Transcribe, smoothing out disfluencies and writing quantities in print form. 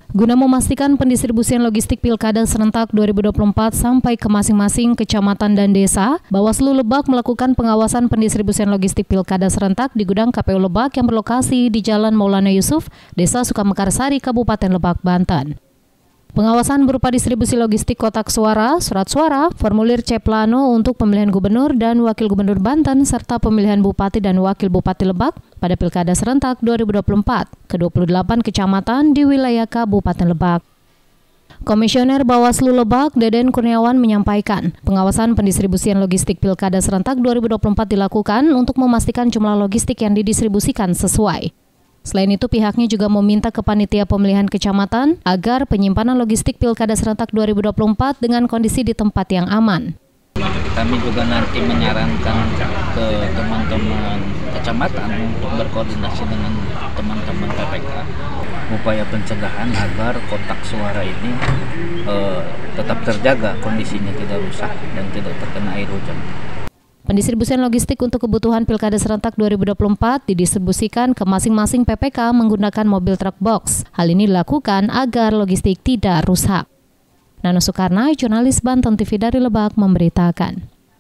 Guna memastikan pendistribusian logistik Pilkada serentak 2024 sampai ke masing-masing kecamatan dan desa, Bawaslu Lebak melakukan pengawasan pendistribusian logistik Pilkada serentak di gudang KPU Lebak yang berlokasi di Jalan Maulana Yusuf, Desa Sukamekarsari, Kabupaten Lebak, Banten. Pengawasan berupa distribusi logistik kotak suara, surat suara, formulir C Plano untuk pemilihan gubernur dan wakil gubernur Banten, serta pemilihan bupati dan wakil bupati Lebak pada Pilkada serentak 2024 ke 28 kecamatan di wilayah Kabupaten Lebak. Komisioner Bawaslu Lebak, Deden Kurniawan, menyampaikan, pengawasan pendistribusian logistik Pilkada serentak 2024 dilakukan untuk memastikan jumlah logistik yang didistribusikan sesuai. Selain itu, pihaknya juga meminta ke panitia pemilihan kecamatan agar penyimpanan logistik Pilkada serentak 2024 dengan kondisi di tempat yang aman. Kami juga nanti menyarankan ke teman-teman kecamatan untuk berkoordinasi dengan teman-teman PPK upaya pencegahan agar kotak suara ini tetap terjaga kondisinya, tidak rusak dan tidak terkena air hujan. Pendistribusian logistik untuk kebutuhan Pilkada serentak 2024 didistribusikan ke masing-masing PPK menggunakan mobil truk box. Hal ini dilakukan agar logistik tidak rusak. Nano Soekarno, jurnalis Banten TV dari Lebak, memberitakan.